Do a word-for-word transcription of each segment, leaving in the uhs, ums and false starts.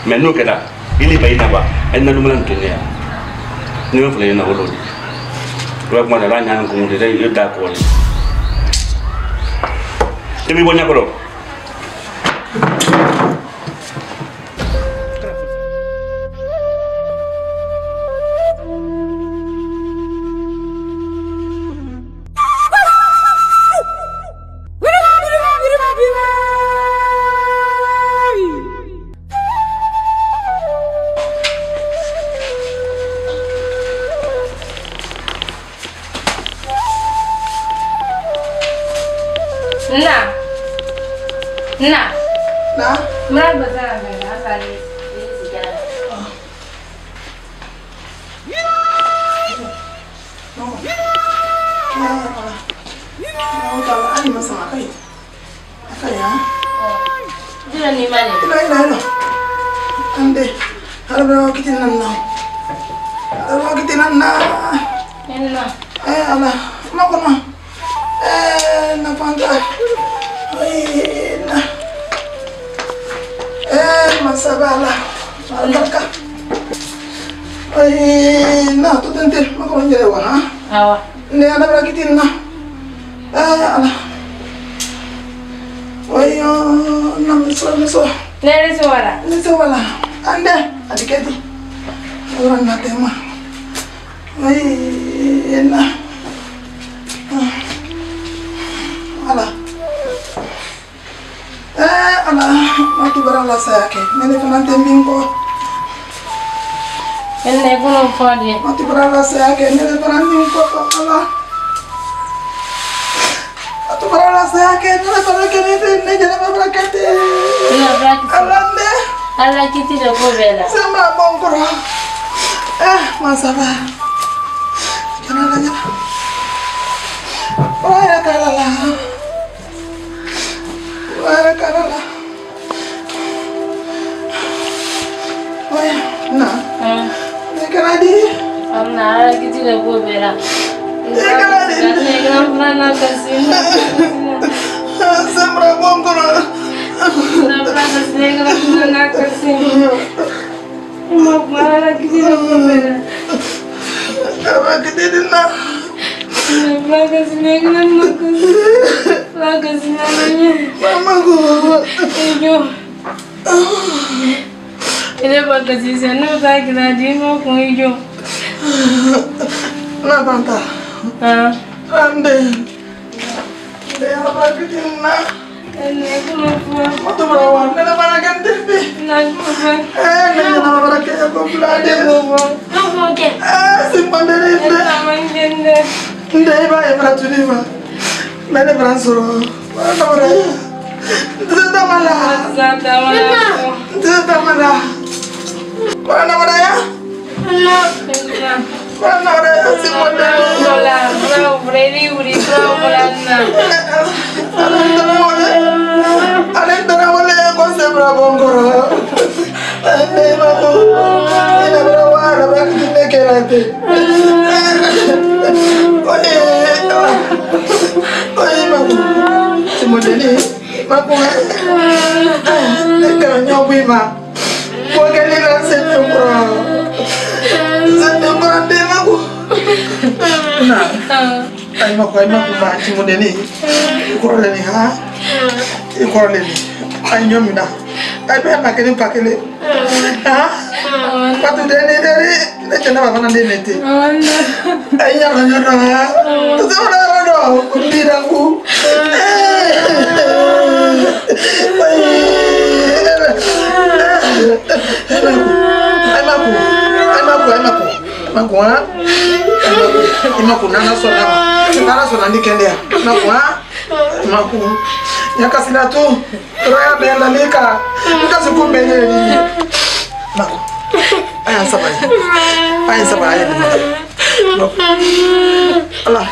mais no keda ili bayina ba en na dumulan kenya ni mo fle na wolo di ro ko na ranya ko mo de yo da ko ni temi bonya ko Nah, nah, nah, mana besar kan? Asal ini sejarah. Oh. No. Ah, ah, kalau ani masalah kai, kai ya. Jangan ni mana? Ina ina ina. Ande, harus kita nana, harus kita nana. Nana. Eh, Allah, mau kena. Eh, napangka. Ay, na. Eh, masabala. Malaka. Ay, na, tu tentir, mau kena jadi wah, ha? Awak. Ni ada berapa kita na? Eh, Allah. Ay, nam misal misal. Nere suara. Ni sewala. Ande, adik itu. Orang nanti mah. Ay, na. Allah. Eh, Allah, mati barang saya ke. Nenek pernah tembingko. Nenek pun lupa dia. Mati barang saya ke. Nenek pernah tembingko. Allah. Mati barang saya ke. Nenek pernah ke. Nenek jangan pernah ke. Nenek pernah ke. Allah deh. Allah kita dah berbela. Sama bongkor. Eh, masalah. Jangan aja. Oh ya kalah. Wah, karena oh ya, nah, ini kan adi, karena kita tidak boleh bela. ini kan adi, karena kita pernah kasih, sembra bongkor, pernah kasih, kita pernah kasih, mau mana kita tidak boleh bela. Apa kita tidak? Pernah kasih, kita pernah kasih. Bagus namanya. Mamaku. Iyo. Ini bagus sih, sana tak kira dia mau kau iyo. Nah, bantah. Ah. Ande. Dia apa kita nak? Ini aku lupa. Mata berawal. Nela mana ganti? Nak lupa. Eh, nela mana mana kayak aku belajar. Lupa. Lupa ke? Eh, simpan dari ini. Taman janda. Dia iba yang beracun iba. Nene beransuro, mana mana? Itu tamala. Tamala. Itu tamala. Mana mana ya? Mana mana ya si model? Bola, bola, beri beri bola bola na. Ada yang tanah boleh, ada yang tanah boleh yang kau sebra bongkoro. Ini maku, ini berapa ada berapa kita kelate. Oi maku, si model ini maku kan nyobi mak, gua kali langsung cungkro, cungkro deh maku. Nah, ay maku ay maku mak si model ini, ikut lagi ha, ikut lagi, ay nyobi dah, ay biar makin pakai le, ha, patu deh ni dari, ni cina apa nanti nanti, ay nyala nyala ha, tu orang orang kundi aku. Aimaku, aimaku, aimaku, aimaku ha, aimaku nana sona, nana sona ni kende ya, aimaku ha, aimaku, nyakasi la tu, roya benda lika, nikasi kumbe ni, aimaku, ayah sabar, ayah sabar ayah ni, aimaku, Allah.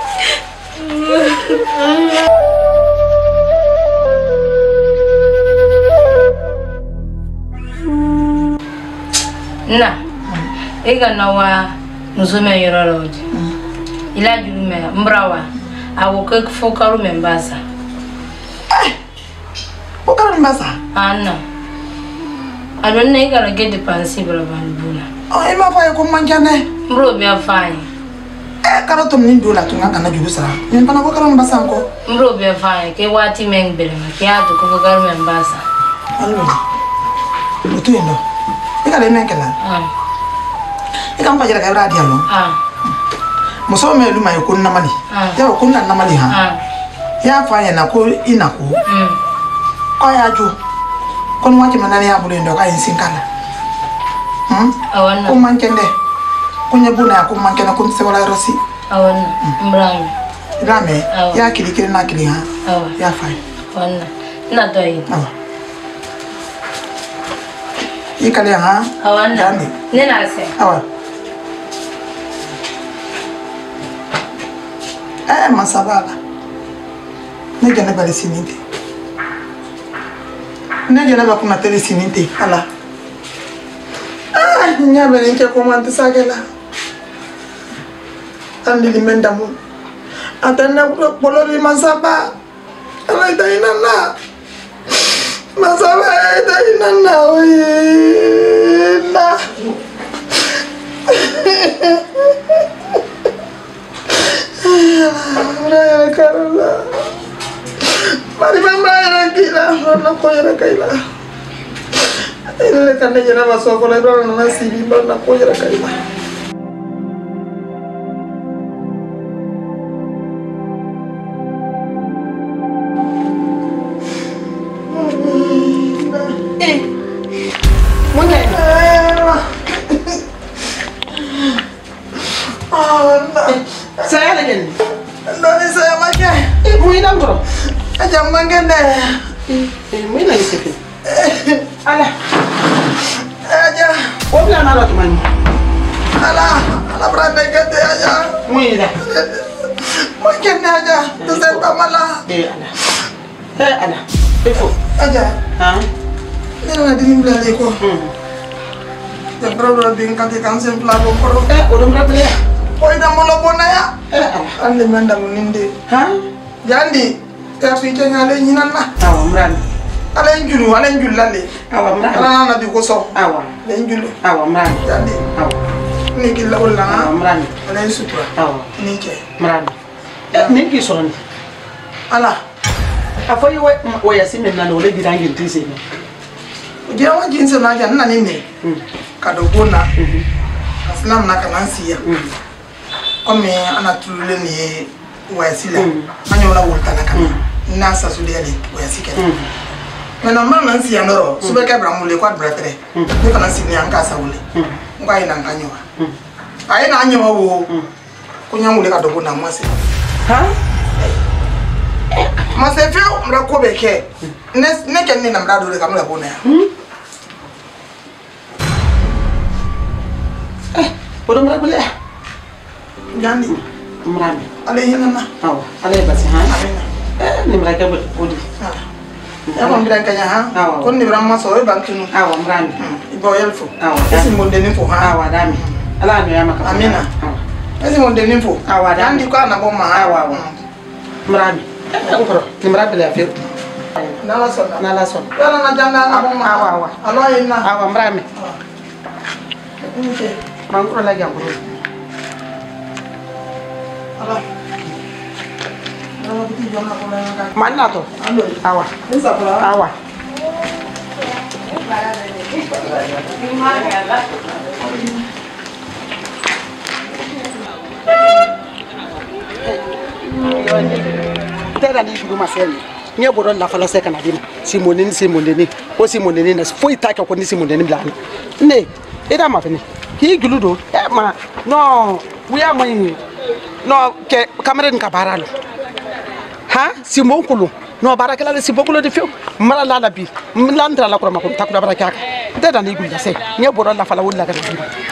Nah, ega nawa nusume yororo uji. Ila jume mbrawa. Awo ke fokaru membasa. Eh, fokaru membasa? Ano. adon ne ga rage de pansi bra ban buna oh e ma fa ko manjane mbro bi afai eh karo to min dola to ngana jugu sara min bana ko karo mbasa ko mbro bi afai ke wati men bele ma ke atu ko gar men basa allo butu endo e ga le men kala ah e kam fajira ka radio no ah muso me luma ko namali ya ko na namali ha ah ya fa ya na ko ina ko mm ko ya ju kon wati manani ya bulo ndo ka yin kala hmm awana ko mankende ko nyabuna ko mankena ko se wala rosi awana mbrami rame ya kili kili na kili ha awa ya fa awana na doi awa ikale ha awana Dani. ne na se awa eh masabala ne jana bali sininte ne jana ba kuna tele sininte ala ah nya bele nke ko man tsagela andi limenda mu atana bolori masaba ala itaina na masaba itaina na oye na Raya Karola Mari mama era kila no ko era kaila ile kana jana maso ko le bro na sibi ba na ko era kaila eh mona ah saya lagi Ndoni saya makke muy nangro aja mangende muy na yisifi ala aja wobla na rat man ala ala brande gede aja muy da mangende aja to se pamala eh ala eh ala efo aja ha ni na dini blale ko hmm ya problem din kan kan sem plano ko eh odom rable Oi da molo bona ya eh ande menda muninde ha jandi ya fiche nyale nyinan na awa mran ala njulu ala njulu lale awa mran ala na bi ko so awa le njulu awa mran jandi awa ni ki la wala awa mran ala sutura awa ni ke mran eh ni ki so ni ala afoyi we we yasime na no le gidangi ntise ni je wa jinse na ja na ni ne hmm kado bona aslam na kana siya Kome ana tulule ni wasila anyo la wulta na kama na sa sudeli wasike mais normalement nansi yanoro sube ka bramule kwa bretre ni kana sini anka sa wule ngwa ina nkanyowa ai na anyo wo kunyangule ka dogo na mwase ha mase fe mra ko beke ne ne ken ni na mra do le kamla bona ya eh odom rabule jandi mrami ale hinana awa ale basi ha amina eh ni mraka odi ya ko mbira kanya ha kon ni bramma so e bantunu awa mrami ibo yelfo awa esi monde ni fo ha awa dami ala no ya maka amina awa esi monde ni fo awa jandi ko na bomma awa awa mrami eh ko ni mrabi la fe nala sona nala son yana na janda na bomma awa awa alo ina awa mrami okay mangro la jangro ala nala biti jona ko na ka manna to alo awa nisa pala awa tera ni bidu maseli nye boron la fala seka na dina simoneni simoneni o simoneni na foi taka ko ni simoneni bla ne ida ma fini ki guludo e ma no we are my no ke kamera ni kabaralo ha simonkulu no barakala le sibokulo de fiu mala la la bi mlandra la ko ma ko takura barakaka tera ni gulda se nye boron la fala wulla ka dina